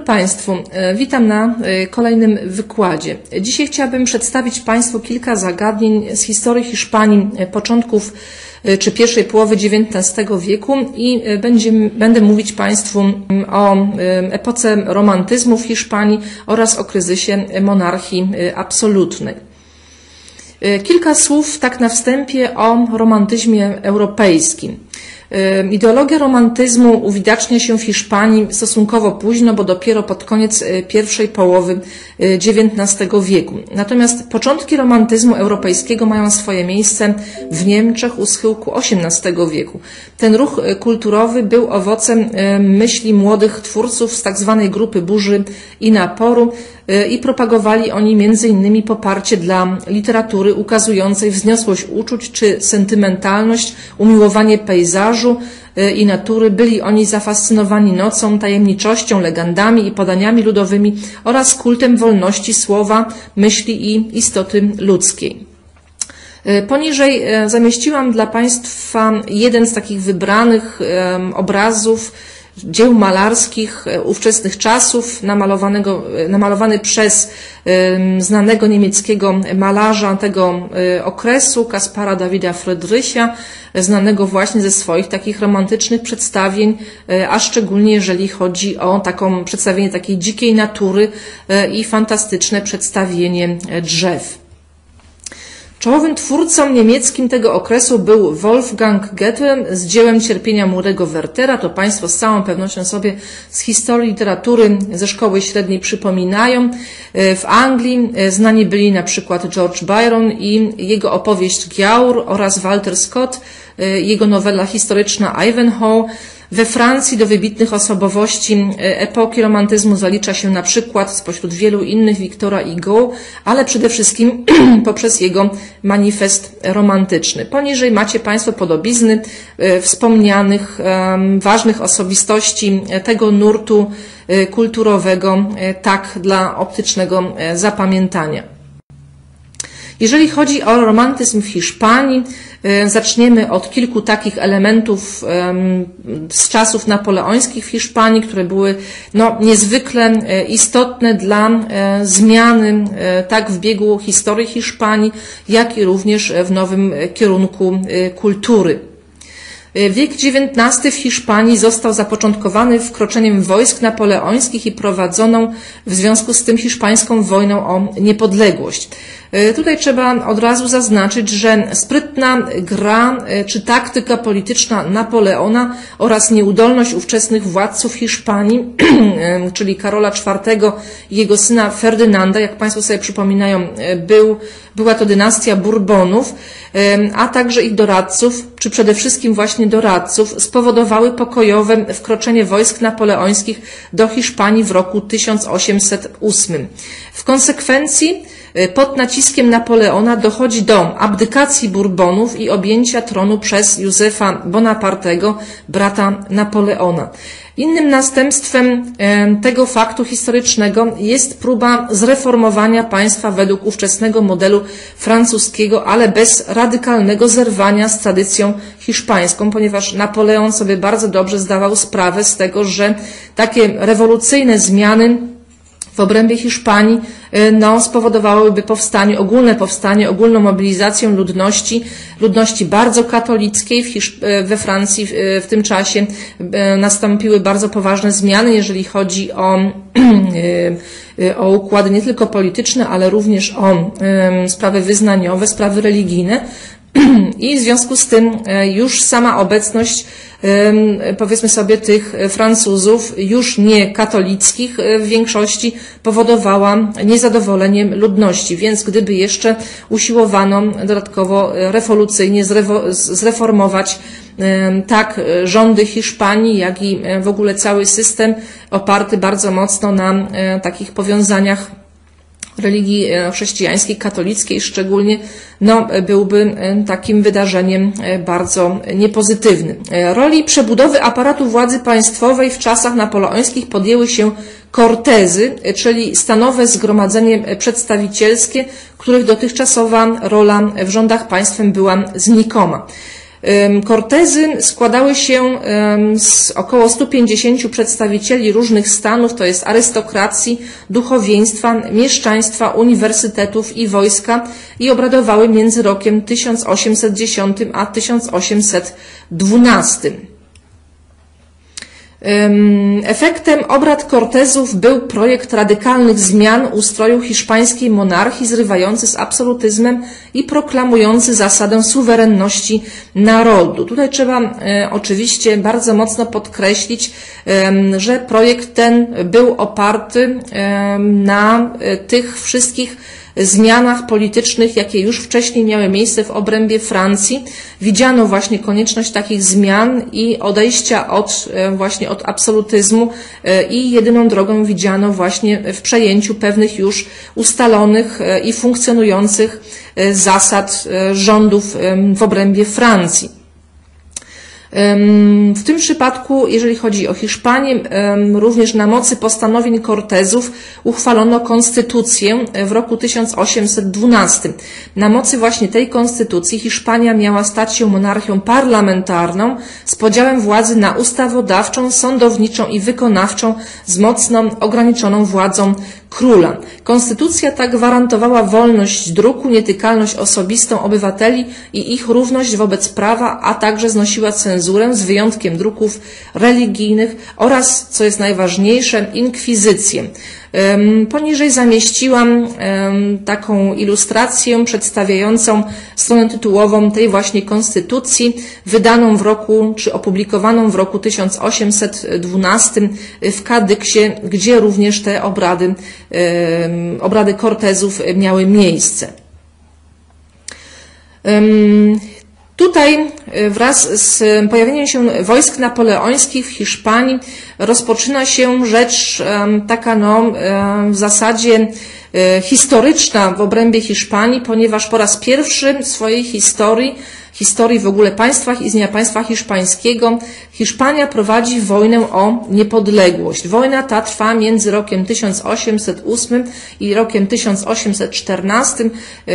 Państwu, witam na kolejnym wykładzie. Dzisiaj chciałabym przedstawić Państwu kilka zagadnień z historii Hiszpanii początków czy pierwszej połowy XIX wieku i będę mówić Państwu o epoce romantyzmu w Hiszpanii oraz o kryzysie monarchii absolutnej. Kilka słów tak na wstępie o romantyzmie europejskim. Ideologia romantyzmu uwidacznia się w Hiszpanii stosunkowo późno, bo dopiero pod koniec pierwszej połowy XIX wieku. Natomiast początki romantyzmu europejskiego mają swoje miejsce w Niemczech u schyłku XVIII wieku. Ten ruch kulturowy był owocem myśli młodych twórców z tzw. grupy burzy i naporu i propagowali oni m.in. poparcie dla literatury ukazującej wzniosłość uczuć czy sentymentalność, umiłowanie pejzażu i natury. Byli oni zafascynowani nocą, tajemniczością, legendami i podaniami ludowymi oraz kultem wolności słowa, myśli i istoty ludzkiej. Poniżej zamieściłam dla Państwa jeden z takich wybranych obrazów dzieł malarskich ówczesnych czasów, namalowany przez znanego niemieckiego malarza tego okresu, Caspara Davida Friedricha, znanego właśnie ze swoich takich romantycznych przedstawień, a szczególnie jeżeli chodzi o przedstawienie takiej dzikiej natury i fantastyczne przedstawienie drzew. Czołowym twórcą niemieckim tego okresu był Wolfgang Goethe z dziełem Cierpienia młodego Wertera. To Państwo z całą pewnością sobie z historii literatury ze szkoły średniej przypominają. W Anglii znani byli na przykład George Byron i jego opowieść Giaur oraz Walter Scott, jego nowela historyczna Ivanhoe. We Francji do wybitnych osobowości epoki romantyzmu zalicza się na przykład spośród wielu innych Victora Hugo, ale przede wszystkim poprzez jego manifest romantyczny. Poniżej macie Państwo podobizny wspomnianych ważnych osobistości tego nurtu kulturowego, tak dla optycznego zapamiętania. Jeżeli chodzi o romantyzm w Hiszpanii, zaczniemy od kilku takich elementów z czasów napoleońskich w Hiszpanii, które były niezwykle istotne dla zmiany tak w biegu historii Hiszpanii, jak i również w nowym kierunku kultury. Wiek XIX w Hiszpanii został zapoczątkowany wkroczeniem wojsk napoleońskich i prowadzoną w związku z tym hiszpańską wojną o niepodległość. Tutaj trzeba od razu zaznaczyć, że sprytna gra czy taktyka polityczna Napoleona oraz nieudolność ówczesnych władców Hiszpanii, czyli Karola IV i jego syna Ferdynanda, jak Państwo sobie przypominają, była to dynastia Bourbonów, a także ich doradców, czy przede wszystkim właśnie doradców, spowodowały pokojowe wkroczenie wojsk napoleońskich do Hiszpanii w roku 1808. W konsekwencji pod naciskiem Napoleona dochodzi do abdykacji Bourbonów i objęcia tronu przez Józefa Bonapartego, brata Napoleona. Innym następstwem tego faktu historycznego jest próba zreformowania państwa według ówczesnego modelu francuskiego, ale bez radykalnego zerwania z tradycją hiszpańską, ponieważ Napoleon sobie bardzo dobrze zdawał sprawę z tego, że takie rewolucyjne zmiany w obrębie Hiszpanii spowodowałyby ogólną mobilizację ludności bardzo katolickiej. We Francji w tym czasie nastąpiły bardzo poważne zmiany, jeżeli chodzi o układy nie tylko polityczne, ale również o sprawy wyznaniowe, sprawy religijne. I w związku z tym już sama obecność, powiedzmy sobie, tych Francuzów, już nie katolickich w większości, powodowała niezadowolenie ludności. Więc gdyby jeszcze usiłowano dodatkowo rewolucyjnie zreformować tak rządy Hiszpanii, jak i w ogóle cały system oparty bardzo mocno na takich powiązaniach religii chrześcijańskiej, katolickiej szczególnie, byłby takim wydarzeniem bardzo niepozytywnym. Roli przebudowy aparatu władzy państwowej w czasach napoleońskich podjęły się kortezy, czyli stanowe zgromadzenie przedstawicielskie, których dotychczasowa rola w rządach państwem była znikoma. Kortezy składały się z około 150 przedstawicieli różnych stanów, to jest arystokracji, duchowieństwa, mieszczaństwa, uniwersytetów i wojska i obradowały między rokiem 1810 a 1812. Efektem obrad Kortezów był projekt radykalnych zmian ustroju hiszpańskiej monarchii, zrywający z absolutyzmem i proklamujący zasadę suwerenności narodu. Tutaj trzeba oczywiście bardzo mocno podkreślić, że projekt ten był oparty na tych wszystkich zmianach politycznych, jakie już wcześniej miały miejsce w obrębie Francji. Widziano właśnie konieczność takich zmian i odejścia właśnie od absolutyzmu i jedyną drogą widziano właśnie w przejęciu pewnych już ustalonych i funkcjonujących zasad rządów w obrębie Francji. W tym przypadku, jeżeli chodzi o Hiszpanię, również na mocy postanowień Kortezów uchwalono konstytucję w roku 1812. Na mocy właśnie tej konstytucji Hiszpania miała stać się monarchią parlamentarną z podziałem władzy na ustawodawczą, sądowniczą i wykonawczą z mocno ograniczoną władzą króla. Konstytucja ta gwarantowała wolność druku, nietykalność osobistą obywateli i ich równość wobec prawa, a także znosiła cenzurę z wyjątkiem druków religijnych oraz, co jest najważniejsze, inkwizycję. Poniżej zamieściłam taką ilustrację przedstawiającą stronę tytułową tej właśnie konstytucji, wydaną w roku, czy opublikowaną w roku 1812 w Kadyksie, gdzie również te obrady Kortezów miały miejsce. Tutaj wraz z pojawieniem się wojsk napoleońskich w Hiszpanii rozpoczyna się rzecz taka w zasadzie historyczna w obrębie Hiszpanii, ponieważ po raz pierwszy w swojej historii w ogóle istnienia państwa hiszpańskiego, Hiszpania prowadzi wojnę o niepodległość. Wojna ta trwa między rokiem 1808 i rokiem 1814.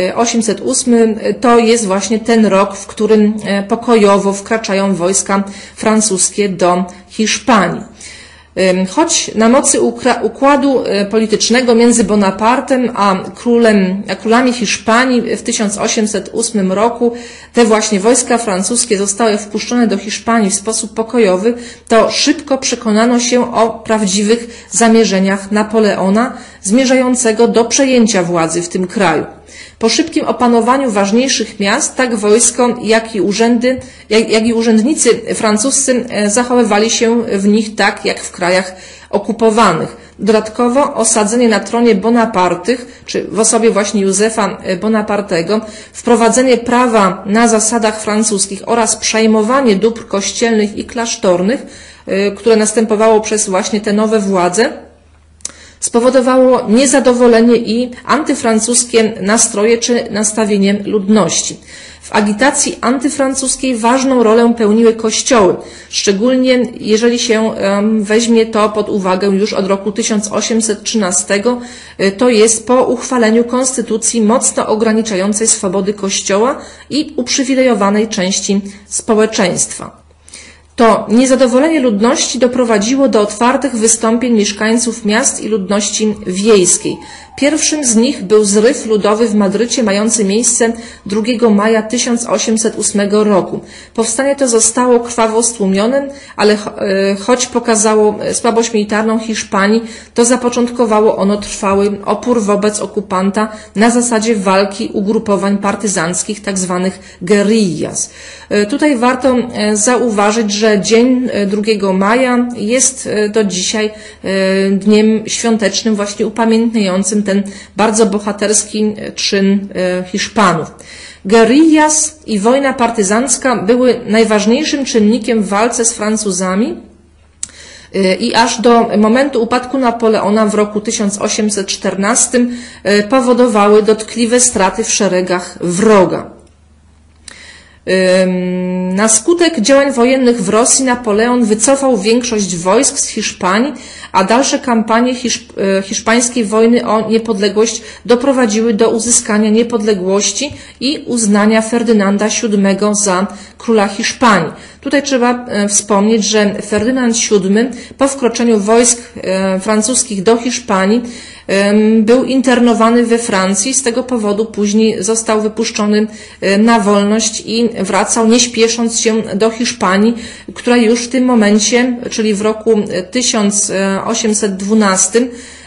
808 to jest właśnie ten rok, w którym pokojowo wkraczają wojska francuskie do Hiszpanii. Choć na mocy układu politycznego między Bonapartem a królami Hiszpanii w 1808 roku te właśnie wojska francuskie zostały wpuszczone do Hiszpanii w sposób pokojowy, to szybko przekonano się o prawdziwych zamierzeniach Napoleona zmierzającego do przejęcia władzy w tym kraju. Po szybkim opanowaniu ważniejszych miast, tak wojsko, jak i urzędnicy francuscy zachowywali się w nich tak, jak w krajach okupowanych. Dodatkowo osadzenie na tronie Bonapartych, czy w osobie właśnie Józefa Bonapartego, wprowadzenie prawa na zasadach francuskich oraz przejmowanie dóbr kościelnych i klasztornych, które następowało przez właśnie te nowe władze, spowodowało niezadowolenie i antyfrancuskie nastroje czy nastawienie ludności. W agitacji antyfrancuskiej ważną rolę pełniły kościoły, szczególnie jeżeli się weźmie to pod uwagę już od roku 1813, to jest po uchwaleniu konstytucji mocno ograniczającej swobody kościoła i uprzywilejowanej części społeczeństwa. To niezadowolenie ludności doprowadziło do otwartych wystąpień mieszkańców miast i ludności wiejskiej. Pierwszym z nich był zryw ludowy w Madrycie mający miejsce 2 maja 1808 roku. Powstanie to zostało krwawo stłumione, ale choć pokazało słabość militarną Hiszpanii, to zapoczątkowało ono trwały opór wobec okupanta na zasadzie walki ugrupowań partyzanckich, tzw. guerillas. Tutaj warto zauważyć, że dzień 2 maja jest do dzisiaj dniem świątecznym, właśnie upamiętniającym ten bardzo bohaterski czyn Hiszpanów. Guerillas i wojna partyzancka były najważniejszym czynnikiem w walce z Francuzami i aż do momentu upadku Napoleona w roku 1814 powodowały dotkliwe straty w szeregach wroga. Na skutek działań wojennych w Rosji Napoleon wycofał większość wojsk z Hiszpanii, a dalsze kampanie hiszpańskiej wojny o niepodległość doprowadziły do uzyskania niepodległości i uznania Ferdynanda VII za króla Hiszpanii. Tutaj trzeba wspomnieć, że Ferdynand VII po wkroczeniu wojsk francuskich do Hiszpanii był internowany we Francji, z tego powodu później został wypuszczony na wolność i wracał, nie śpiesząc się do Hiszpanii, która już w tym momencie, czyli w roku 1812,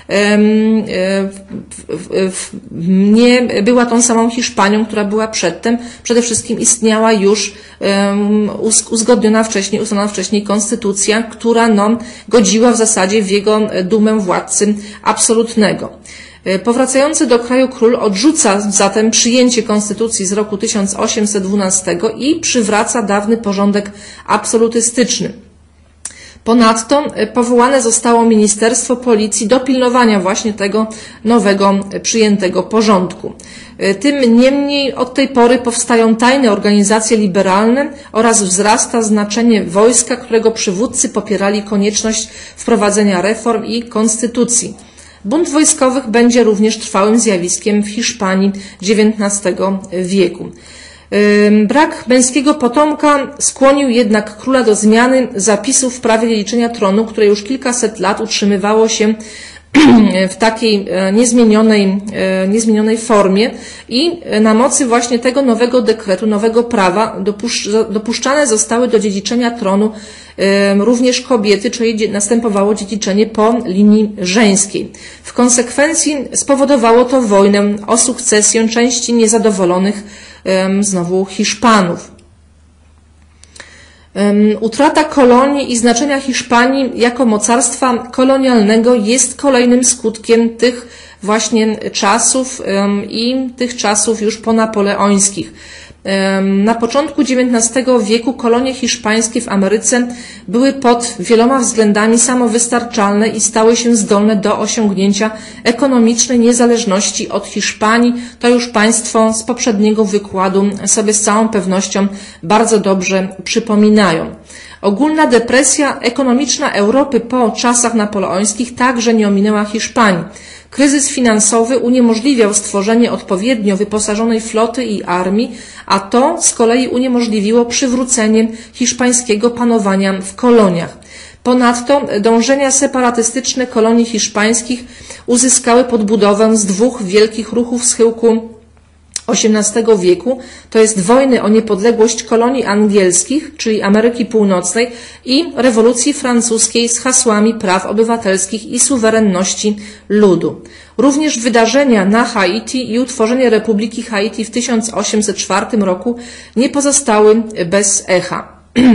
nie była tą samą Hiszpanią, która była przedtem. Przede wszystkim istniała już uzgodniona wcześniej konstytucja, która godziła w zasadzie w jego dumę władcy absolutnego. Powracający do kraju król odrzuca zatem przyjęcie konstytucji z roku 1812 i przywraca dawny porządek absolutystyczny. Ponadto powołane zostało Ministerstwo Policji do pilnowania właśnie tego nowego przyjętego porządku. Tym niemniej od tej pory powstają tajne organizacje liberalne oraz wzrasta znaczenie wojska, którego przywódcy popierali konieczność wprowadzenia reform i konstytucji. Bunt wojskowych będzie również trwałym zjawiskiem w Hiszpanii XIX wieku. Brak męskiego potomka skłonił jednak króla do zmiany zapisów w prawie dziedziczenia tronu, które już kilkaset lat utrzymywało się w takiej niezmienionej formie i na mocy właśnie tego nowego dekretu, nowego prawa dopuszczane zostały do dziedziczenia tronu również kobiety, czyli następowało dziedziczenie po linii żeńskiej. W konsekwencji spowodowało to wojnę o sukcesję części niezadowolonych znowu Hiszpanów. Utrata kolonii i znaczenia Hiszpanii jako mocarstwa kolonialnego jest kolejnym skutkiem tych właśnie czasów i tych czasów już ponapoleońskich. Na początku XIX wieku kolonie hiszpańskie w Ameryce były pod wieloma względami samowystarczalne i stały się zdolne do osiągnięcia ekonomicznej niezależności od Hiszpanii. To już Państwo z poprzedniego wykładu sobie z całą pewnością bardzo dobrze przypominają. Ogólna depresja ekonomiczna Europy po czasach napoleońskich także nie ominęła Hiszpanii. Kryzys finansowy uniemożliwiał stworzenie odpowiednio wyposażonej floty i armii, a to z kolei uniemożliwiło przywrócenie hiszpańskiego panowania w koloniach. Ponadto dążenia separatystyczne kolonii hiszpańskich uzyskały podbudowę z dwóch wielkich ruchów schyłku XVIII wieku, to jest wojny o niepodległość kolonii angielskich, czyli Ameryki Północnej, i rewolucji francuskiej z hasłami praw obywatelskich i suwerenności ludu. Również wydarzenia na Haiti i utworzenie Republiki Haiti w 1804 roku nie pozostały bez echa.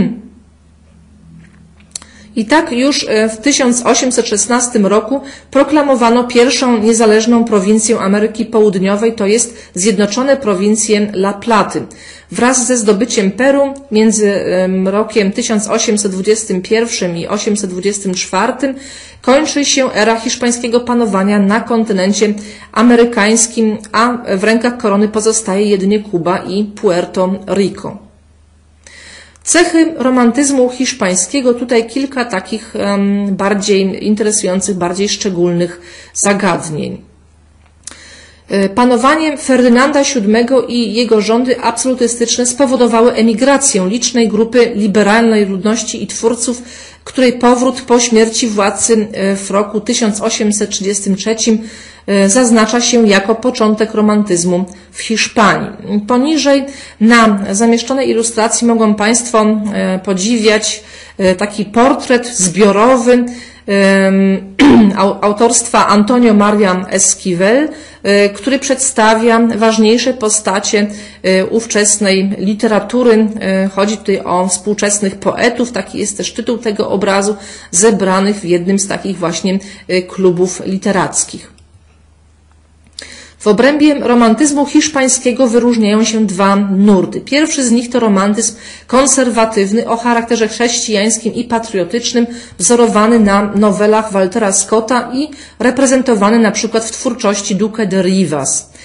I tak już w 1816 roku proklamowano pierwszą niezależną prowincję Ameryki Południowej, to jest Zjednoczone Prowincje La Platy. Wraz ze zdobyciem Peru między rokiem 1821 i 1824 kończy się era hiszpańskiego panowania na kontynencie amerykańskim, a w rękach korony pozostaje jedynie Kuba i Puerto Rico. Cechy romantyzmu hiszpańskiego, tutaj kilka takich bardziej interesujących, bardziej szczególnych zagadnień. Panowanie Ferdynanda VII i jego rządy absolutystyczne spowodowały emigrację licznej grupy liberalnej ludności i twórców, której powrót po śmierci władcy w roku 1833 zaznacza się jako początek romantyzmu w Hiszpanii. Poniżej na zamieszczonej ilustracji mogą Państwo podziwiać taki portret zbiorowy autorstwa Antonio Maria Esquivel, który przedstawia ważniejsze postacie ówczesnej literatury. Chodzi tutaj o współczesnych poetów, taki jest też tytuł tego obrazu, zebranych w jednym z takich właśnie klubów literackich. W obrębie romantyzmu hiszpańskiego wyróżniają się dwa nurty. Pierwszy z nich to romantyzm konserwatywny o charakterze chrześcijańskim i patriotycznym, wzorowany na nowelach Waltera Scotta i reprezentowany na przykład w twórczości Duque de Rivas.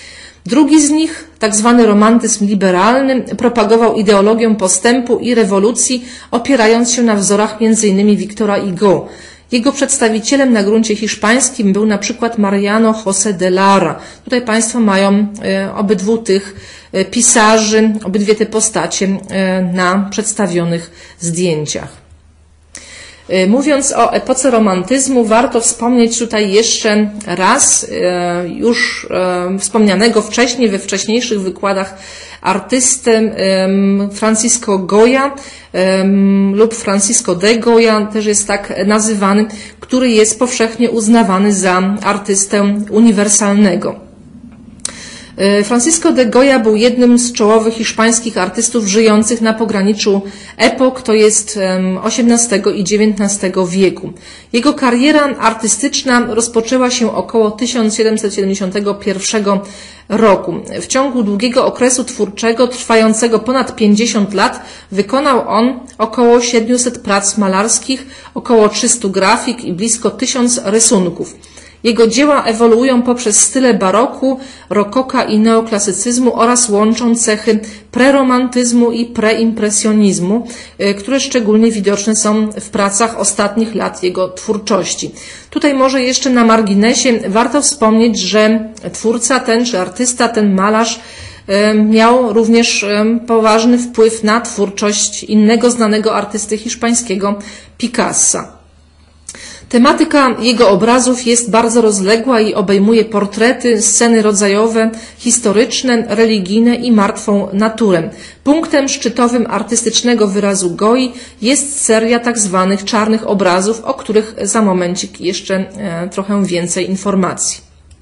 Drugi z nich, tak zwany romantyzm liberalny, propagował ideologię postępu i rewolucji, opierając się na wzorach m.in. Victora Hugo. Jego przedstawicielem na gruncie hiszpańskim był na przykład Mariano José de Lara. Tutaj Państwo mają obydwu tych pisarzy, obydwie te postacie na przedstawionych zdjęciach. Mówiąc o epoce romantyzmu, warto wspomnieć tutaj jeszcze raz już wspomnianego wcześniej, we wcześniejszych wykładach artystę Francisco Goya lub Francisco de Goya, też jest tak nazywany, który jest powszechnie uznawany za artystę uniwersalnego. Francisco de Goya był jednym z czołowych hiszpańskich artystów żyjących na pograniczu epok, to jest XVIII i XIX wieku. Jego kariera artystyczna rozpoczęła się około 1771 roku. W ciągu długiego okresu twórczego, trwającego ponad 50 lat, wykonał on około 700 prac malarskich, około 300 grafik i blisko 1000 rysunków. Jego dzieła ewoluują poprzez style baroku, rokoka i neoklasycyzmu oraz łączą cechy preromantyzmu i preimpresjonizmu, które szczególnie widoczne są w pracach ostatnich lat jego twórczości. Tutaj może jeszcze na marginesie warto wspomnieć, że twórca ten, czy artysta ten, malarz, miał również poważny wpływ na twórczość innego znanego artysty hiszpańskiego, Picassa. Tematyka jego obrazów jest bardzo rozległa i obejmuje portrety, sceny rodzajowe, historyczne, religijne i martwą naturę. Punktem szczytowym artystycznego wyrazu Goi jest seria tak zwanych czarnych obrazów, o których za momencik jeszcze trochę więcej informacji.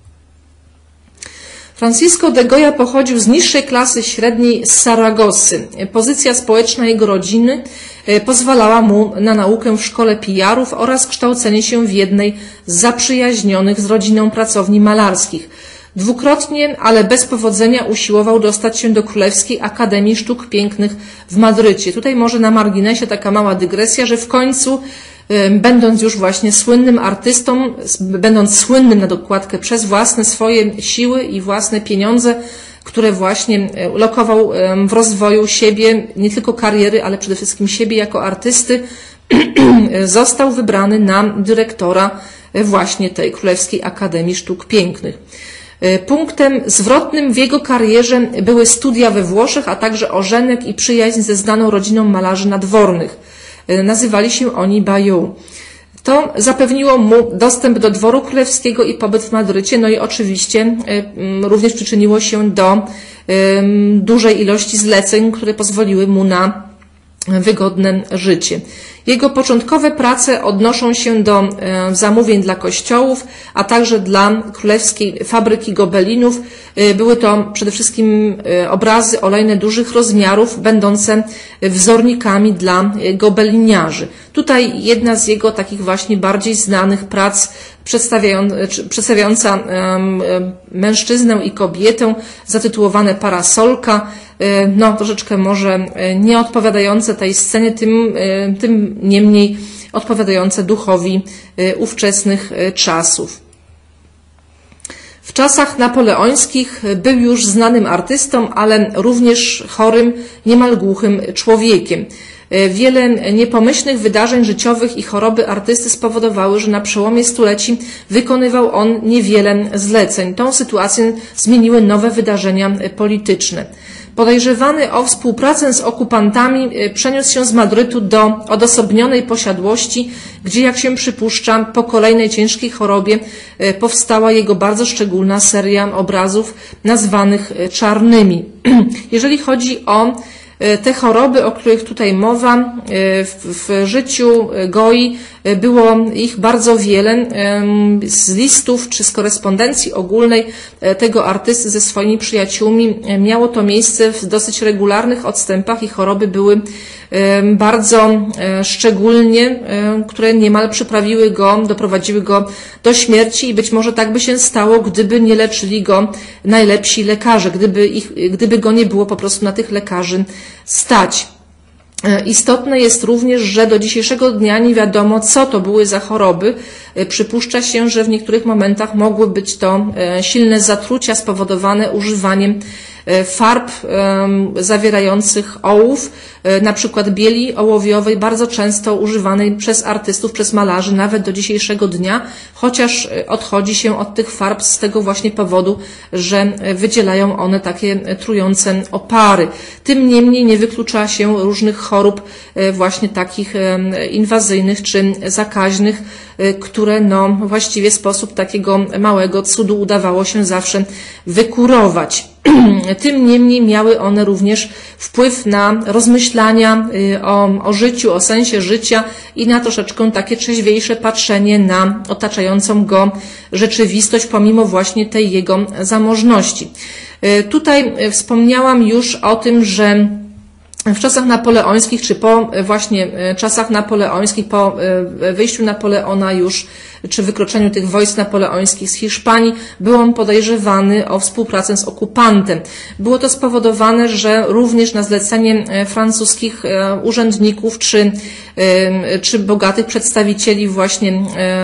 Francisco de Goya pochodził z niższej klasy średniej z Saragosy. Pozycja społeczna jego rodziny pozwalała mu na naukę w szkole pijarów oraz kształcenie się w jednej z zaprzyjaźnionych z rodziną pracowni malarskich. Dwukrotnie, ale bez powodzenia usiłował dostać się do Królewskiej Akademii Sztuk Pięknych w Madrycie. Tutaj może na marginesie taka mała dygresja, że w końcu, będąc już właśnie słynnym artystą, będąc słynnym na dokładkę przez własne swoje siły i własne pieniądze, które właśnie lokował w rozwoju siebie, nie tylko kariery, ale przede wszystkim siebie jako artysty, został wybrany na dyrektora właśnie tej Królewskiej Akademii Sztuk Pięknych. Punktem zwrotnym w jego karierze były studia we Włoszech, a także ożenek i przyjaźń ze znaną rodziną malarzy nadwornych. Nazywali się oni Bayeux. To zapewniło mu dostęp do dworu królewskiego i pobyt w Madrycie, no i oczywiście również przyczyniło się do dużej ilości zleceń, które pozwoliły mu na wygodne życie. Jego początkowe prace odnoszą się do zamówień dla kościołów, a także dla Królewskiej Fabryki Gobelinów. Były to przede wszystkim obrazy olejne dużych rozmiarów, będące wzornikami dla gobeliniarzy. Tutaj jedna z jego takich właśnie bardziej znanych prac przedstawiająca mężczyznę i kobietę, zatytułowane Parasolka, no troszeczkę może nie odpowiadające tej scenie, tym niemniej odpowiadające duchowi ówczesnych czasów. W czasach napoleońskich był już znanym artystą, ale również chorym, niemal głuchym człowiekiem. Wiele niepomyślnych wydarzeń życiowych i choroby artysty spowodowały, że na przełomie stuleci wykonywał on niewiele zleceń. Tą sytuację zmieniły nowe wydarzenia polityczne. Podejrzewany o współpracę z okupantami przeniósł się z Madrytu do odosobnionej posiadłości, gdzie, jak się przypuszcza, po kolejnej ciężkiej chorobie powstała jego bardzo szczególna seria obrazów nazwanych czarnymi. Jeżeli chodzi o te choroby, o których tutaj mowa, w życiu Goi było ich bardzo wiele. Z listów czy z korespondencji ogólnej tego artysty ze swoimi przyjaciółmi miało to miejsce w dosyć regularnych odstępach i choroby były bardzo szczególnie, które niemal doprowadziły go do śmierci i być może tak by się stało, gdyby nie leczyli go najlepsi lekarze, gdyby go nie było po prostu na tych lekarzy stać. Istotne jest również, że do dzisiejszego dnia nie wiadomo, co to były za choroby. Przypuszcza się, że w niektórych momentach mogły być to silne zatrucia spowodowane używaniem farb zawierających ołów, na przykład bieli ołowiowej, bardzo często używanej przez artystów, przez malarzy, nawet do dzisiejszego dnia, chociaż odchodzi się od tych farb z tego właśnie powodu, że wydzielają one takie trujące opary. Tym niemniej nie wyklucza się różnych chorób właśnie takich inwazyjnych czy zakaźnych, które właściwie w sposób takiego małego cudu udawało się zawsze wykurować. Tym niemniej miały one również wpływ na rozmyślania o życiu, o sensie życia i na troszeczkę takie trzeźwiejsze patrzenie na otaczającą go rzeczywistość, pomimo właśnie tej jego zamożności. Tutaj wspomniałam już o tym, że w czasach napoleońskich, czy po właśnie czasach napoleońskich, po wyjściu Napoleona już, czy wykroczeniu tych wojsk napoleońskich z Hiszpanii, był on podejrzewany o współpracę z okupantem. Było to spowodowane, że również na zlecenie francuskich urzędników, czy bogatych przedstawicieli właśnie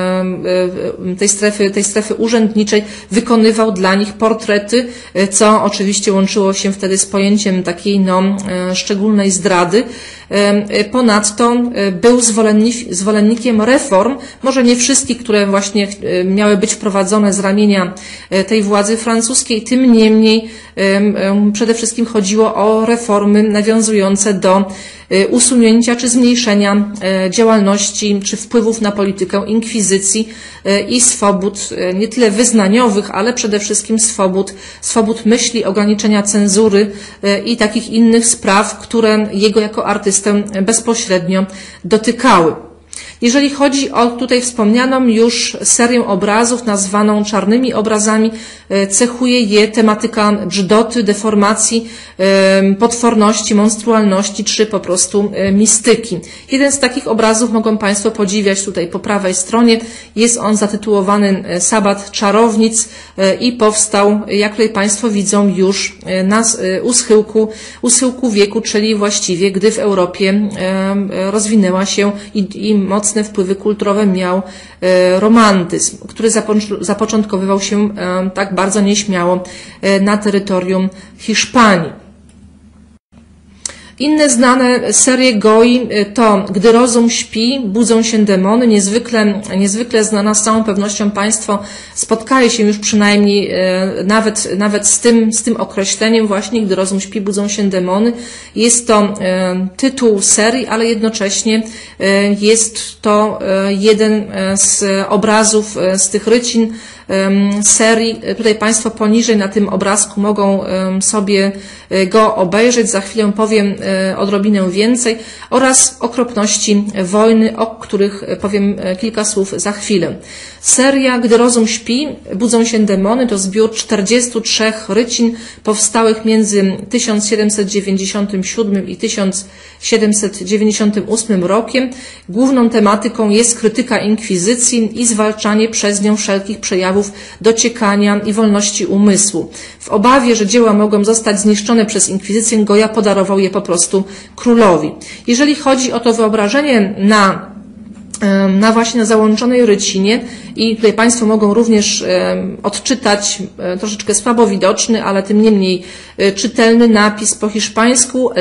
tej strefy urzędniczej wykonywał dla nich portrety, co oczywiście łączyło się wtedy z pojęciem takiej szczególnej zdrady. Ponadto był zwolennikiem reform, może nie wszystkich, które właśnie miały być wprowadzone z ramienia tej władzy francuskiej, tym niemniej przede wszystkim chodziło o reformy nawiązujące do usunięcia czy zmniejszenia działalności czy wpływów na politykę inkwizycji i swobód nie tyle wyznaniowych, ale przede wszystkim swobód myśli, ograniczenia cenzury i takich innych spraw, które jego jako artystę bezpośrednio dotykały. Jeżeli chodzi o tutaj wspomnianą już serię obrazów nazwaną czarnymi obrazami, cechuje je tematyka brzydoty, deformacji, potworności, monstrualności czy po prostu mistyki. Jeden z takich obrazów mogą Państwo podziwiać tutaj po prawej stronie. Jest on zatytułowany Sabat czarownic i powstał, jak tutaj Państwo widzą, już u schyłku wieku, czyli właściwie gdy w Europie rozwinęła się i mocne wpływy kulturowe miał romantyzm, który zapoczątkowywał się tak bardzo nieśmiało na terytorium Hiszpanii. Inne znane serie Goi to Gdy rozum śpi, budzą się demony, niezwykle znana, z całą pewnością Państwo spotkali się już przynajmniej nawet z tym określeniem właśnie, Gdy rozum śpi, budzą się demony. Jest to tytuł serii, ale jednocześnie jest to jeden z obrazów z tych rycin serii. Tutaj Państwo poniżej na tym obrazku mogą sobie go obejrzeć. Za chwilę powiem odrobinę więcej oraz okropności wojny, o których powiem kilka słów za chwilę. Seria Gdy rozum śpi, budzą się demony to zbiór 43 rycin powstałych między 1797 i 1798 rokiem. Główną tematyką jest krytyka inkwizycji i zwalczanie przez nią wszelkich przejawów dociekania i wolności umysłu. W obawie, że dzieła mogą zostać zniszczone przez inkwizycję, Goya podarował je po prostu królowi. Jeżeli chodzi o to wyobrażenie na właśnie na załączonej rycinie i tutaj Państwo mogą również odczytać troszeczkę słabo widoczny, ale tym niemniej czytelny napis po hiszpańsku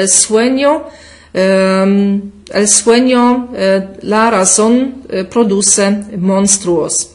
El sueño la razón produce monstruos.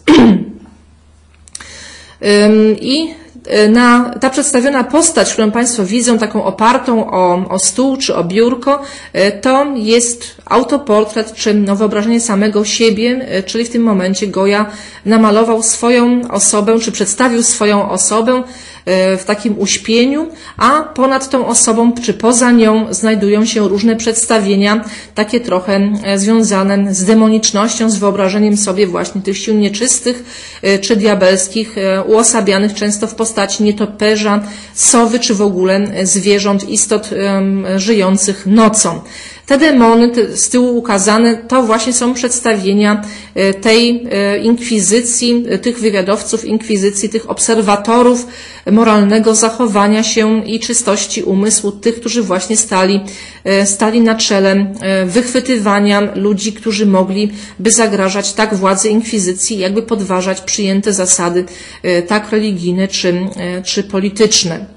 I ta przedstawiona postać, którą Państwo widzą, taką opartą o stół czy o biurko, to jest autoportret czy wyobrażenie samego siebie, czyli w tym momencie Goya namalował swoją osobę, czy przedstawił swoją osobę w takim uśpieniu, a ponad tą osobą, czy poza nią znajdują się różne przedstawienia, takie trochę związane z demonicznością, z wyobrażeniem sobie właśnie tych sił nieczystych, czy diabelskich, uosabianych często w postaci nietoperza, sowy, czy w ogóle zwierząt, istot żyjących nocą. Te demony z tyłu ukazane to właśnie są przedstawienia tej inkwizycji, tych wywiadowców inkwizycji, tych obserwatorów moralnego zachowania się i czystości umysłu, tych, którzy właśnie stali na czele wychwytywania ludzi, którzy mogliby zagrażać tak władzy inkwizycji, jakby podważać przyjęte zasady tak religijne czy polityczne.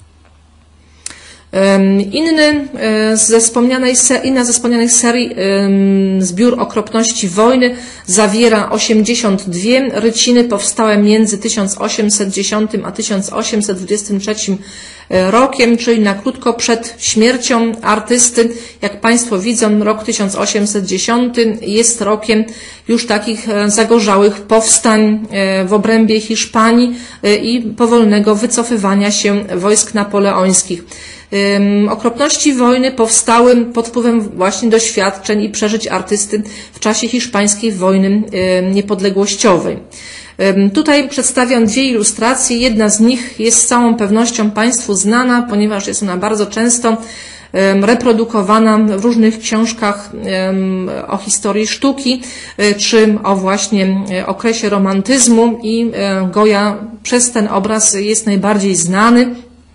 Inna ze wspomnianych serii zbiór okropności wojny zawiera 82 ryciny powstałe między 1810 a 1823 rokiem, czyli na krótko przed śmiercią artysty. Jak Państwo widzą, rok 1810 jest rokiem już takich zagorzałych powstań w obrębie Hiszpanii i powolnego wycofywania się wojsk napoleońskich. Okropności wojny powstały pod wpływem właśnie doświadczeń i przeżyć artysty w czasie hiszpańskiej wojny niepodległościowej. Tutaj przedstawiam dwie ilustracje. Jedna z nich jest z całą pewnością Państwu znana, ponieważ jest ona bardzo często reprodukowana w różnych książkach o historii sztuki, czy o właśnie okresie romantyzmu i Goya przez ten obraz jest najbardziej znany.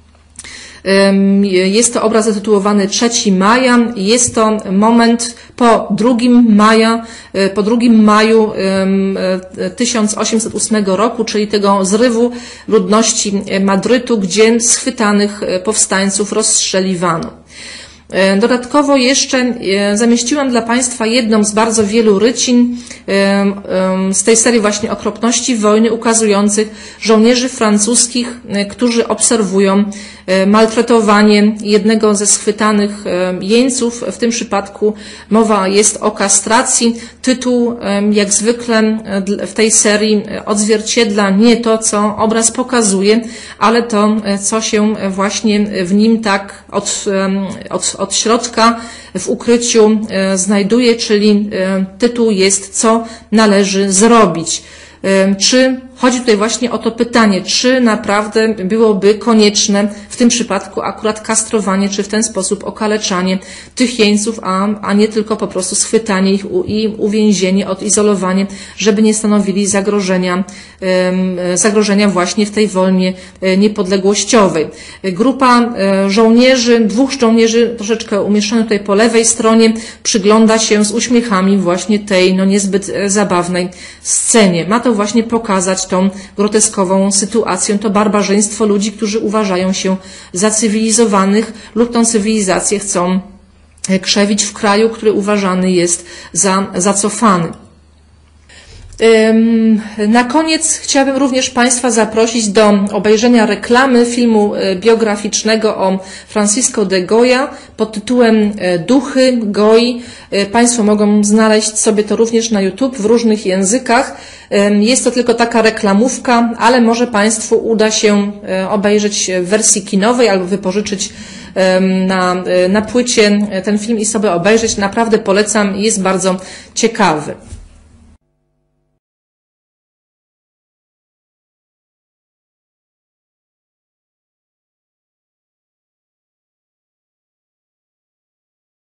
Jest to obraz zatytułowany 3 maja. Jest to moment po 2 maju 1808 roku, czyli tego zrywu ludności Madrytu, gdzie schwytanych powstańców rozstrzeliwano. Dodatkowo jeszcze zamieściłam dla Państwa jedną z bardzo wielu rycin z tej serii właśnie okropności wojny, ukazujących żołnierzy francuskich, którzy obserwują maltretowanie jednego ze schwytanych jeńców. W tym przypadku mowa jest o kastracji. Tytuł, jak zwykle w tej serii, odzwierciedla nie to, co obraz pokazuje, ale to, co się właśnie w nim tak od środka w ukryciu znajduje, czyli tytuł jest "Co należy zrobić?". Czy chodzi tutaj właśnie o to pytanie, czy naprawdę byłoby konieczne w tym przypadku akurat kastrowanie, czy w ten sposób okaleczanie tych jeńców, a nie tylko po prostu schwytanie ich i uwięzienie, odizolowanie, żeby nie stanowili zagrożenia właśnie w tej wojnie niepodległościowej. Grupa żołnierzy, 2 żołnierzy, troszeczkę umieszczonych tutaj po lewej stronie, przygląda się z uśmiechami właśnie tej niezbyt zabawnej scenie. Ma to właśnie pokazać tą groteskową sytuację, to barbarzyństwo ludzi, którzy uważają się za cywilizowanych lub tą cywilizację chcą krzewić w kraju, który uważany jest za zacofany. Na koniec chciałabym również Państwa zaprosić do obejrzenia reklamy filmu biograficznego o Francisco de Goya pod tytułem Duchy Goi. Państwo mogą znaleźć sobie to również na YouTube w różnych językach. Jest to tylko taka reklamówka, ale może Państwu uda się obejrzeć w wersji kinowej albo wypożyczyć na płycie ten film i sobie obejrzeć. Naprawdę polecam, jest bardzo ciekawy.